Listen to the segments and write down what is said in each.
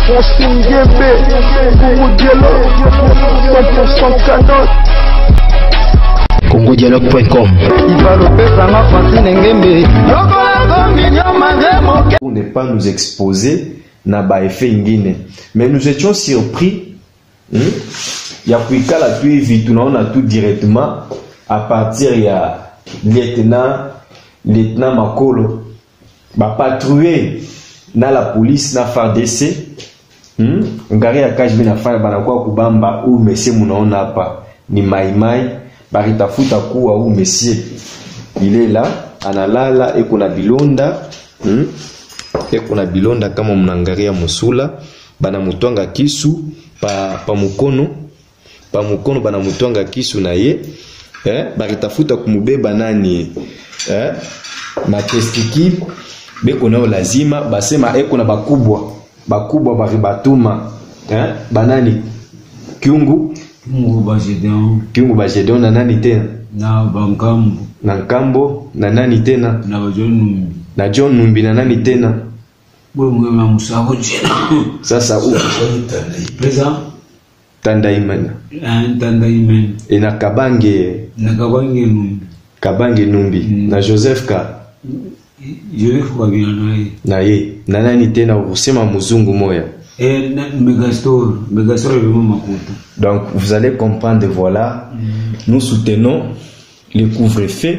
CongoDialogue.com. Pour ne pas nous exposer na ba effet ingine, mais nous étions surpris. Il y a plus qu'à la tuer on a tout directement à partir il y a lieutenant Makolo ba patrouiller na la police na FARDC ngari ya kajbi na fana bana kwa kubamba ou monsieur munaona hapa ni maimai baritafuta kuwa ou monsieur il est là analala et kuna bilonda et kuna bilonda kama mnangaria musula bana mutwanga kisu pa mukono bana mutwanga kisu na ye baritafuta kumubeba nani matestikili beko nao lazima basema kuna bakubwa baribatuma banani kiungu bajedon na nani tena na nkambo na nani tena na John Numbi na nani tena sasa Tandaimana na Kabange Numbi na Joseph Ka na ye na nani tena usema muzungu moya donc vous allez comprendre. Voilà, nous soutenons le couvre-feu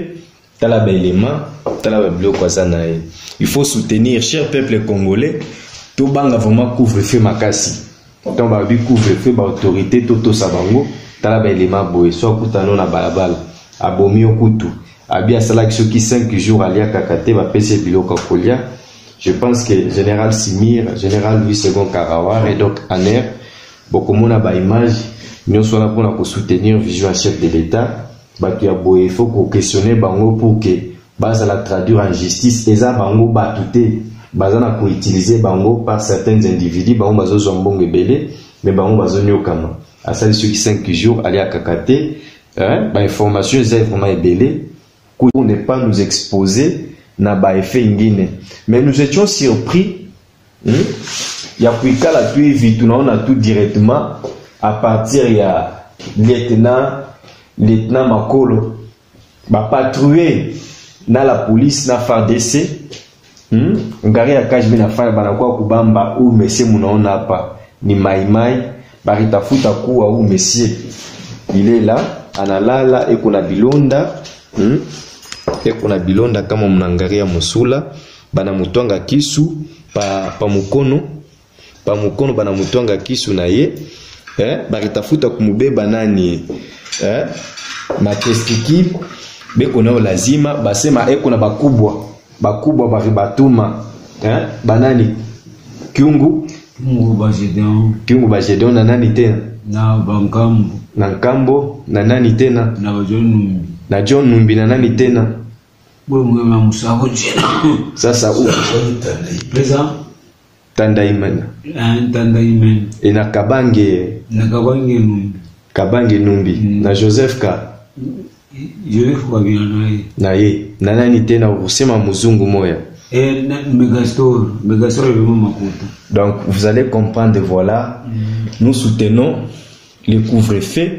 il faut soutenir, cher peuple congolais, tout banga vraiment couvre-feu makasi donc ba bi couvre-feu ba autorité toto sabango tala ba élément boy so kutano na balabala abomi okutu abia sala qui 5 jours alia kakate ba pese biloko kolia. Je pense que général Simir, général Louis II Karawar et donc Aner beaucoup mona ba image nous sommes là pour soutenir vision chef de l'état batu ya boye faut ko questionner bango pour que base la traduire en justice eza bango batute bazana ko utiliser bango par certains individus bango bazo zombongo belé mais bango bazo nyokama asali ceux qui 5 jours alia kakate ba information est vraiment belé pour ne pas nous exposer na ba effet ingine, mais nous étions surpris. Il y a plus qu'à la tuer vite on a tout directement à partir il y a lieutenant Makolo ba patrouiller na la police na FARDC ngari ya kajbi na fana bana kwa kubamba ou monsieur munaona hapa ni maimai baritafuta kuwa ou monsieur il est là analala et kuna bilonda et kuna bilonda kama mnangaria musula bana mutwanga kisu pa mukono bana mutwanga kisu na ye baritafuta kumubeba nani matestikili beko nao lazima basema kuna bakubwa baribatuma banani kiungu bajedon na nani tena na nkambo na nani tena na John Numbi na nani tena sasa Tandaimana na Kabange Numbi na Joseph Ka na ye na nani tena usema muzungu moya donc vous allez comprendre. Voilà, nous soutenons le couvre-feu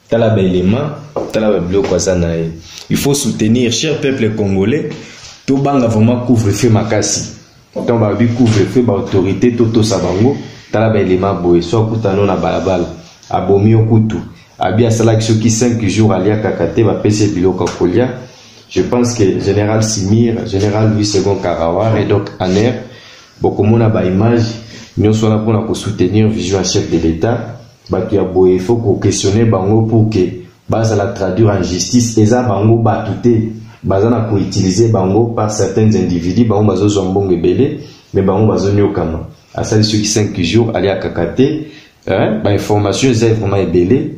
il faut soutenir, cher peuple congolais, tout banga vraiment couvre-feu makasi donc ba bi couvre-feu ba autorité toto sabango tala ba élément boy so kutano na balabala abomi okutu abia sala qui 5 jours alia kakate ba pese biloko kolia. Je pense que général Simir, général Louis II Karawar et donc Aner beaucoup mona ba image nous sommes là pour soutenir vision chef de l'état batu ya boye faut ko questionner bango pour que base la traduire en justice eza bango batute bazana ko utiliser bango par certains individus bango bazo zombongo belé mais bango bazo nyokama asali ceux qui 5 jours alia kakate ba information est vraiment belé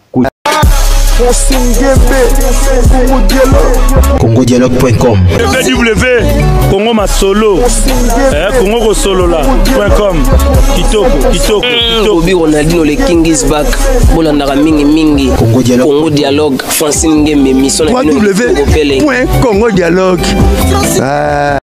CongoDialogue.com. Congo ma solo Congo solo là.com kitoko Obi Ronaldinho le king is back bolandaka mingi CongoDialogue Francine Ngembe mission na CongoDialogue.